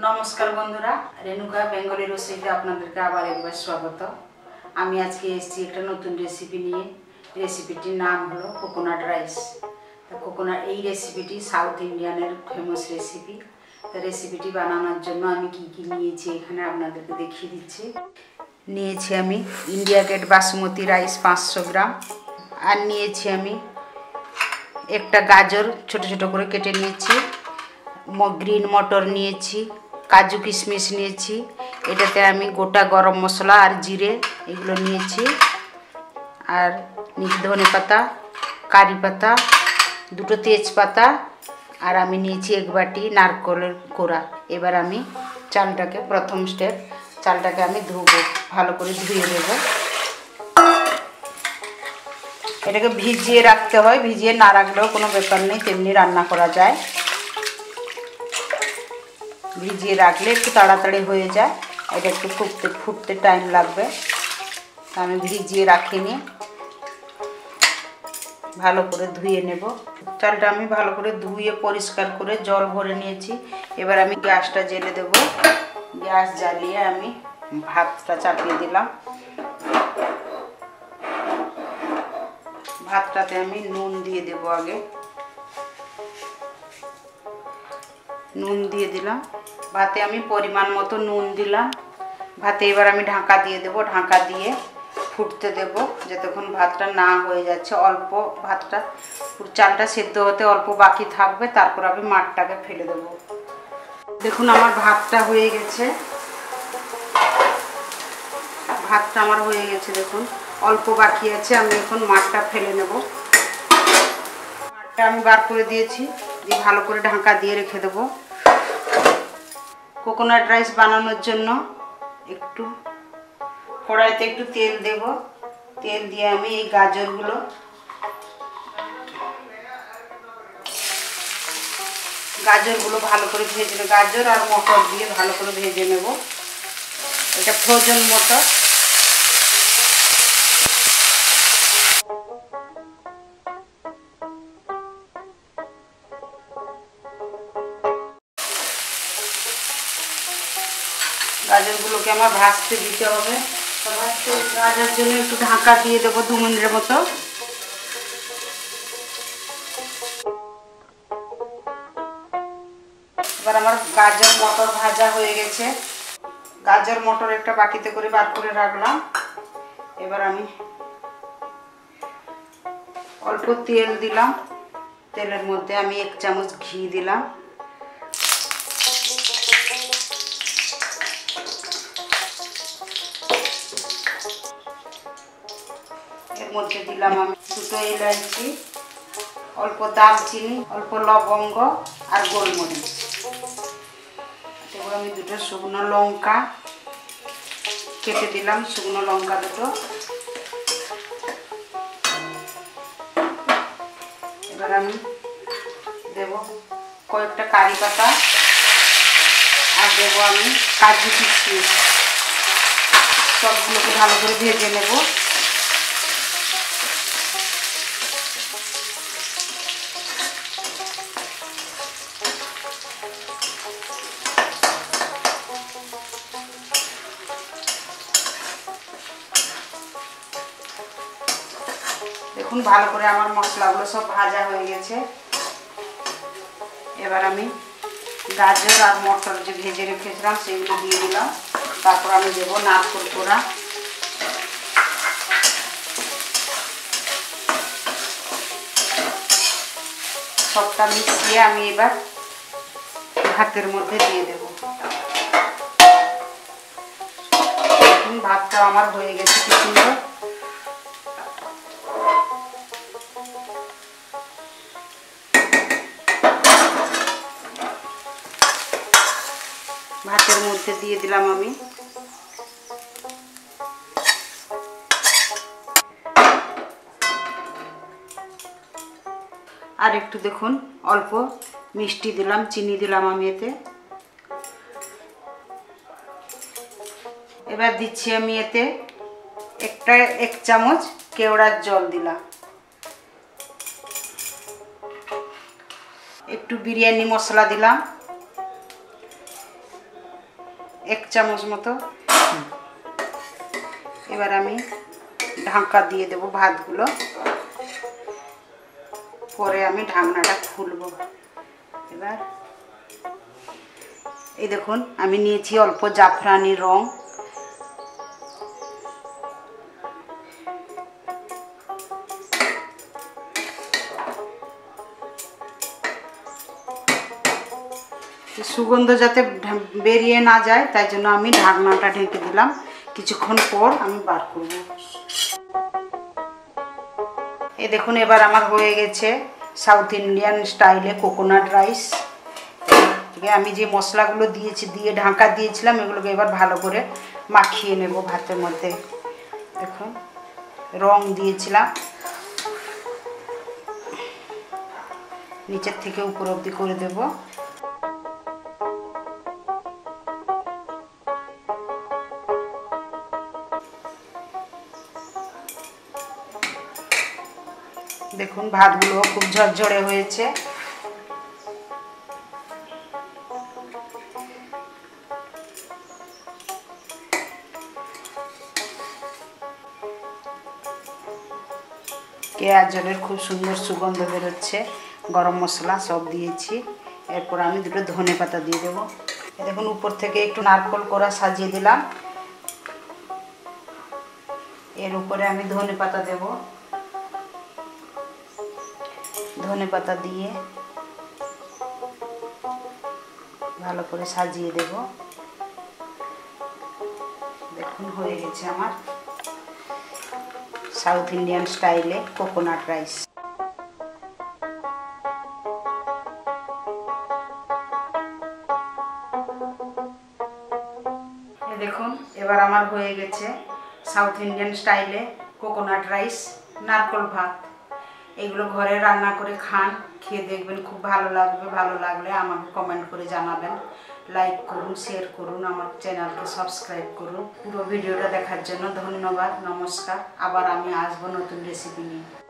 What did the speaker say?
नमस्कार बंधुरा रेणुका बेंगली रेसिपी आपनादेरके आबार एकबार स्वागत। आमी आजके एसेछि एकटा नतुन रेसिपि निये। रेसिपिटिर नाम हलो कोकोनाट राइस। तो कोकोनाट এই রেসিপিটি সাউথ ইন্ডিয়ানের फेमस रेसिपि। तो रेसिपिটি বানানোর জন্য আমি কি কি নিয়েছি এখানে আপনাদেরকে দেখিয়ে দিচ্ছি। নিয়েছি আমি India Gate basmati rice 500 gram, আর নিয়েছি আমি একটা গাজর ছোট ছোট করে কেটে নিয়েছি, গ্রিন মটর নিয়েছি, কাজু কিশমিশ নিয়েছি, এটাতে আমি গোটা গরম মশলা আর জিরে এগুলো নিয়েছি, আর নিয়েছি ধনে পাতা, কারি পাতা, দুটো তেজপাতা, আর আমি নিয়েছি এক বাটি নারকেলের কোড়া। এবার আমি চালটাকে প্রথম স্টেপ, চালটাকে আমি ধুবো, ভালো করে ধুয়ে দেব। এটাকে ভিজিয়ে রাখতে হয়, ভিজিয়ে না রাখলেও কোনো ব্যাপার নেই, তেমনি রান্না করা যায়। ভিজিয়ে রাখলে একটু তাড়াতাড়ি হয়ে যায়, এটা একটু ফুটতে টাইম লাগবে। আমি ভিজিয়ে রাখিনি, ভালো করে ধুয়ে নেব। চালটা আমি ভালো করে ধুয়ে পরিষ্কার করে জল ভরে নিয়েছি। এবার আমি গ্যাসটা জ্বেলে দেব। গ্যাস জ্বালিয়ে আমি ভাতটা চাপিয়ে দিলাম। ভাতটাতে আমি নুন দিয়ে দেব। আগে নুন দিয়ে দিলাম, ভাতে আমি পরিমাণ মতো নুন দিলাম ভাতে। এবার আমি ঢাকা দিয়ে দেব, ঢাকা দিয়ে ফুটতে দেব যতক্ষণ ভাতটা না হয়ে যাচ্ছে। অল্প ভাতটা, চালটা সেদ্ধ হতে অল্প বাকি থাকবে, তারপর আমি মাঠটাকে ফেলে দেব। দেখুন আমার ভাতটা হয়ে গেছে, ভাতটা আমার হয়ে গেছে, দেখুন অল্প বাকি আছে। আমি এখন মাঠটা ফেলে নেব। মাঠটা আমি বার করে দিয়েছি, দিয়ে ভালো করে ঢাকা দিয়ে রেখে দেব। কোকোনাট রাইস বানানোর জন্য একটু কড়াইতে একটু তেল দেব। তেল দিয়ে আমি এই গাজরগুলো ভালো করে ভেজে নেব। গাজর আর মটর দিয়ে ভালো করে ভেজে নেব। এটা ফ্রোজেন মটর। গাজরগুলোকে আমার ভাজতে দিতে হবে। ভাজার জন্য একটু ঢাকা দিয়ে দেবো 2 মিনিটের মতো। এবার আমার গাজর মটর ভাজা হয়ে গেছে। গাজর মটর একটা বাটিতে করে বার করে রাখলাম। এবার আমি অল্প তেল দিলাম, তেলের মধ্যে আমি 1 চামচ ঘি দিলাম। এর মধ্যে দিলাম আমি 2টো এলাচি, অল্প দারচিনি, অল্প লবঙ্গ আর গোলমরিচ। এবার আমি 2টো শুকনো লঙ্কা কেটে দিলাম, শুকনো লঙ্কা 2টো। এবার আমি দেব কয়েকটা কারি পাতা, আর দেবো আমি কাজু কিশমিশ। সবগুলোকে ভালো করে ভেজে নেব। দেখুন ভালো করে আমার মশলাগুলো সব ভাজা হয়ে গেছে। এবার আমি গাজর আর মটর যে ভেজে রেখেছিলাম সেগুলো দিয়ে দিলাম। তারপর আমি দেবো নারকেল কোড়া। সবটা মিশিয়ে আমি এবার ভাতের মধ্যে দিয়ে দেব। দেখুন ভাতটা আমার হয়ে গেছে কি সুন্দর। ভাতের মধ্যে দিয়ে দিলাম আমি আর একটু, দেখুন অল্প মিষ্টি দিলাম, চিনি দিলাম আমি এতে। এবার দিচ্ছি আমি এতে 1 চামচ কেওড়ার জল দিলাম, একটু বিরিয়ানি মশলা দিলাম, চামচ মতো। এবার আমি ঢাকা দিয়ে দেব ভাতগুলো, পরে আমি ঢাকনাটা খুলবো। এবার এই দেখুন আমি নিয়েছি অল্প জাফরানি রং, সুগন্ধ যাতে বেরিয়ে না যায় তাই জন্য আমি ঢাকনাটা ঢেকে দিলাম। কিছুক্ষণ পর আমি বার করব। এই দেখুন এবার আমার হয়ে গেছে সাউথ ইন্ডিয়ান স্টাইলে কোকোনাট রাইস। আমি যে মশলাগুলো দিয়েছি দিয়ে ঢাকা দিয়েছিলাম এগুলোকে এবার ভালো করে মাখিয়ে নেব ভাতের মধ্যে। দেখুন রং দিয়েছিলাম, নিচের থেকে উপর অবধি করে দেব। দেখুন ভাতগুলো খুব ঝরঝরে হয়েছে। পেঁয়াজ জলের খুব সুন্দর সুগন্ধ বেরোচ্ছে, গরম মশলা সব দিয়েছি। এরপর আমি দুটো ধনে পাতা দিয়ে দেবো। দেখুন উপর থেকে একটু নারকেল কোড়া সাজিয়ে দিলাম, এর উপরে আমি ধনে পাতা দেব। ধনে পাতা দিয়ে ভালো করে সাজিয়ে দেব। দেখুন হয়ে গেছে আমার সাউথ ইন্ডিয়ান স্টাইলে কোকোনাট রাইস। দেখুন এবার আমার হয়ে গেছে সাউথ ইন্ডিয়ান স্টাইলে কোকোনাট রাইস, নারকেল ভাত। এগুলো ঘরে রান্না করে খান, খেয়ে দেখবেন খুব ভালো লাগবে। ভালো লাগলে আমাকে কমেন্ট করে জানাবেন, লাইক করুন, শেয়ার করুন, আমার চ্যানেলকে সাবস্ক্রাইব করুন। পুরো ভিডিওটা দেখার জন্য ধন্যবাদ, নমস্কার। আবার আমি আসবো নতুন রেসিপি নিয়ে।